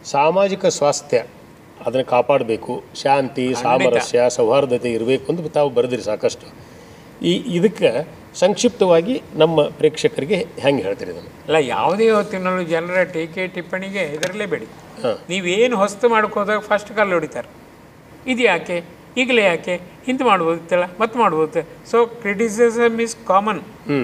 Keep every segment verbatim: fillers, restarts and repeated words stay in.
ಸಾಮಾಜಿಕ ಸ್ವಾಸ್ಥ್ಯ ಅದನ್ನು ಕಾಪಾಡಬೇಕು, ಶಾಂತಿ ಸಾಮರಸ್ಯ ಸೌಹಾರ್ದತೆ ಇರಬೇಕು ಅಂತ ತಾವು ಬರೆದಿರಿ ಸಾಕಷ್ಟು. ಈ ಇದಕ್ಕೆ ಸಂಕ್ಷಿಪ್ತವಾಗಿ ನಮ್ಮ ಪ್ರೇಕ್ಷಕರಿಗೆ ಹೆಂಗೆ ಹೇಳ್ತೀರಿ ಇದನ್ನು? ಅಲ್ಲ, ಯಾವುದೇ ಹೊತ್ತಿನಲ್ಲೂ ಜನರ ಟೀಕೆ ಟಿಪ್ಪಣಿಗೆ ಹೆದರಲೇಬೇಡಿ. ನೀವೇನು ಹೊಸ್ತು ಮಾಡ್ಕೋದಾಗ ಫಸ್ಟ್ ಕಲ್ಲು ಹೊಡಿತಾರೆ. ಇದು ಯಾಕೆ, ಈಗಲೇ ಯಾಕೆ, ಇಂತ ಮಾಡ್ಬೋದಿತ್ತಲ್ಲ, ಮತ್ತೆ ಮಾಡ್ಬೋದು. So criticism is common.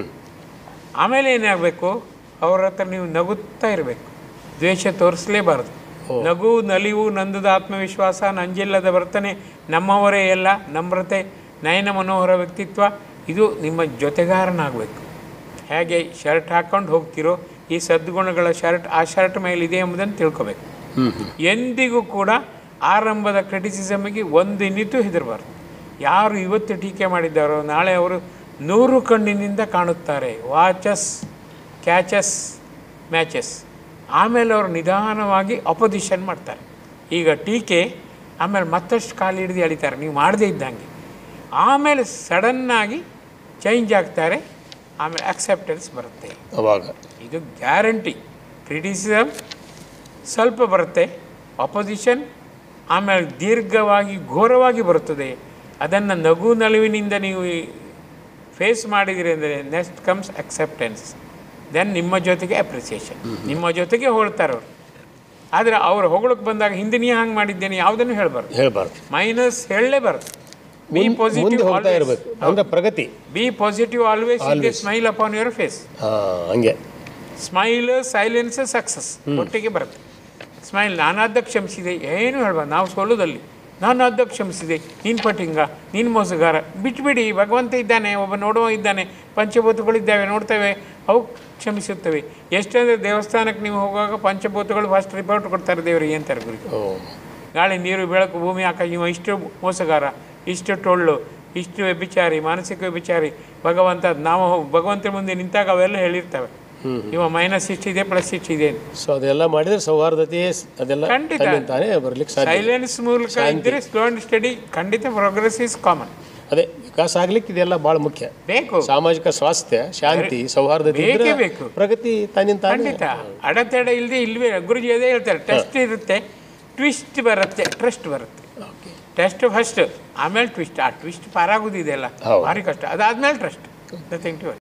ಆಮೇಲೆ ಏನಾಗಬೇಕು, ಅವ್ರ ಹತ್ರ ನೀವು ನಗುತ್ತಾ ಇರಬೇಕು, ದ್ವೇಷ ತೋರಿಸಲೇಬಾರ್ದು. ನಗು ನಲಿವು ನಂದದ ಆತ್ಮವಿಶ್ವಾಸ ನಂಜಿಲ್ಲದ ವರ್ತನೆ ನಮ್ಮವರೇ ಎಲ್ಲ ನಮ್ರತೆ ನಯನ ಮನೋಹರ ವ್ಯಕ್ತಿತ್ವ ಇದು ನಿಮ್ಮ ಜೊತೆಗಾರನಾಗಬೇಕು. ಹೇಗೆ ಶರ್ಟ್ ಹಾಕ್ಕೊಂಡು ಹೋಗ್ತಿರೋ ಈ ಸದ್ಗುಣಗಳ ಶರ್ಟ್ ಆ ಶರ್ಟ್ ಮೇಲಿದೆ ಎಂಬುದನ್ನು ತಿಳ್ಕೊಬೇಕು. ಎಂದಿಗೂ ಕೂಡ ಆರಂಭದ ಕ್ರಿಟಿಸಿಸಮ್ಗೆ ಒಂದು ಇನ್ನಿತು ಹೆದರಬಾರ್ದು. ಯಾರು ಇವತ್ತು ಟೀಕೆ ಮಾಡಿದ್ದಾರೋ ನಾಳೆ ಅವರು ನೂರು ಕಣ್ಣಿನಿಂದ ಕಾಣುತ್ತಾರೆ. Watches catches matches. ಆಮೇಲೆ ಅವರು ನಿಧಾನವಾಗಿ ಅಪೋಸಿಷನ್ ಮಾಡ್ತಾರೆ. ಈಗ ಟೀಕೆ ಆಮೇಲೆ ಮತ್ತಷ್ಟು ಕಾಲು ಹಿಡಿದು ಎಳಿತಾರೆ ನೀವು ಮಾಡದೇ ಇದ್ದಂಗೆ. ಆಮೇಲೆ ಸಡನ್ನಾಗಿ ಚೇಂಜ್ ಆಗ್ತಾರೆ, ಆಮೇಲೆ ಅಕ್ಸೆಪ್ಟೆನ್ಸ್ ಬರುತ್ತೆ. ಅವಾಗ ಇದು ಗ್ಯಾರಂಟಿ. ಕ್ರಿಟಿಸಿಸಮ್ ಸ್ವಲ್ಪ ಬರುತ್ತೆ, ಅಪೋಸಿಷನ್ ಆಮೇಲೆ ದೀರ್ಘವಾಗಿ ಘೋರವಾಗಿ ಬರುತ್ತದೆ. ಅದನ್ನು ನಗು ನಲಿವಿನಿಂದ ನೀವು ಫೇಸ್ ಮಾಡಿದಿರಿ ಅಂದರೆ ನೆಕ್ಸ್ಟ್ ಕಮ್ಸ್ ಅಕ್ಸೆಪ್ಟೆನ್ಸ್, ದೆನ್ ನಿಮ್ಮ ಜೊತೆಗೆ ಅಪ್ರಿಸಿಯೇಷನ್, ನಿಮ್ಮ ಜೊತೆಗೆ ಹೊಳ್ತಾರೆ ಅವರು. ಆದರೆ ಅವ್ರು ಹೊಗಳಕ್ಕೆ ಬಂದಾಗ ಹಿಂದೆ ನೀ ಹಂಗೆ ಮಾಡಿದ್ದೇನೆ ಯಾವುದನ್ನು ಹೇಳಬಾರ್ದು ಹೇಳಬಾರ್ದು ಮೈನಸ್ ಹೇಳಲೇಬಾರ್ದು. ಬಿ ಪಾಸಿಟಿವ್ ಅಂದ್ರೆ ಪ್ರಗತಿ. Be positive always smile upon your face. ಹಂಗೆ ಸ್ಮೈಲ್ ಸೈಲೆನ್ಸ್ ಸಕ್ಸಸ್ ಒಟ್ಟಿಗೆ ಬರುತ್ತೆ. ಸ್ಮೈಲ್ ನಾನಾದ ಕ್ಷಮಿಸಿದೆ ಏನು ಹೇಳ್ಬಾರ್ದು. ನಾವು ಸೋಲೋದಲ್ಲಿ ನಾನಾದ ಕ್ಷಮಿಸಿದೆ, ನೀನು ಪಟ್ಟಿಂಗ, ನೀನು ಮೋಸಗಾರ, ಬಿಟ್ಬಿಡಿ. ಭಗವಂತ ಇದ್ದಾನೆ, ಒಬ್ಬ ನೋಡುವ ಇದ್ದಾನೆ, ಪಂಚಭೂತಗಳಿದ್ದಾವೆ ನೋಡ್ತೇವೆ, ಅವು ಕ್ಷಮಿಸುತ್ತವೆ. ಎಷ್ಟಂದರೆ ದೇವಸ್ಥಾನಕ್ಕೆ ನೀವು ಹೋಗುವಾಗ ಪಂಚಭೂತಗಳು ಫಸ್ಟ್ ರಿಪೋರ್ಟ್ ಕೊಡ್ತಾರೆ ದೇವರಿಗೆ ಅಂತಾರೆ ಗುರು. ಗಾಳಿ ನೀರು ಬೆಳಕು ಭೂಮಿ ಆಕಾಶ, ಇವ ಇಷ್ಟು ಮೋಸಗಾರ, ಇಷ್ಟು ಟೊಳ್ಳು, ಇಷ್ಟು ವ್ಯಭಿಚಾರಿ, ಮಾನಸಿಕ ವ್ಯಭಿಚಾರಿ, ಭಗವಂತ ನಾವು ಭಗವಂತನ ಮುಂದೆ ನಿಂತಾಗ ಅವೆಲ್ಲ ಹೇಳಿರ್ತವೆ. ಇವ ಮೈನಸ್ ಇಷ್ಟಿದೆ ಪ್ಲಸ್ ಇಷ್ಟಿದೆ. ಸೊ ಅದೆಲ್ಲ ಮಾಡಿದರೆ ಸೌಹಾರ್ದತೆ ಅದೆಲ್ಲ ಖಂಡಿತ ಬರ್ಲಿಕ್ಕೆ ಸಾಧ್ಯ. ಸೈಲೆನ್ಸ್ ಮೂಲಕ ಇದ್ದರೆ ಸ್ಲೋ ಅಂಡ್ ಸ್ಟಡಿ ಖಂಡಿತ ಪ್ರೋಗ್ರೆಸ್ ಈಸ್ ಕಾಮನ್. ಅದೇ ವಿಕಾಸ ಆಗ್ಲಿಕ್ಕೆ ಇದೆಲ್ಲ ಭಾಳ ಮುಖ್ಯ ಬೇಕು. ಸಾಮಾಜಿಕ ಸ್ವಾಸ್ಥ್ಯ ಶಾಂತಿ ಸೌಹಾರ್ದತೆ ಬೇಕೇ ಬೇಕು. ಪ್ರಗತಿ ತನ್ನಿಂದ ಖಂಡಿತ ಅಡೆತಡೆ ಇಲ್ಲದೆ ಇಲ್ವೇ. ಗುರುಜಿ ಅದೇ ಹೇಳ್ತಾರೆ, ಟೆಸ್ಟ್ ಇರುತ್ತೆ, ಟ್ವಿಸ್ಟ್ ಬರುತ್ತೆ, ಟ್ರಸ್ಟ್ ಬರುತ್ತೆ. ಟೆಸ್ಟ್ ಫಸ್ಟ್, ಆಮೇಲೆ ಟ್ವಿಸ್ಟ್. ಆ ಟ್ವಿಸ್ಟ್ ಪಾರಾಗೋದಿದೆಯಲ್ಲ ಭಾರಿ ಕಷ್ಟ. ಅದಾದ್ಮೇಲೆ ಟ್ರಸ್ಟ್. Nothing to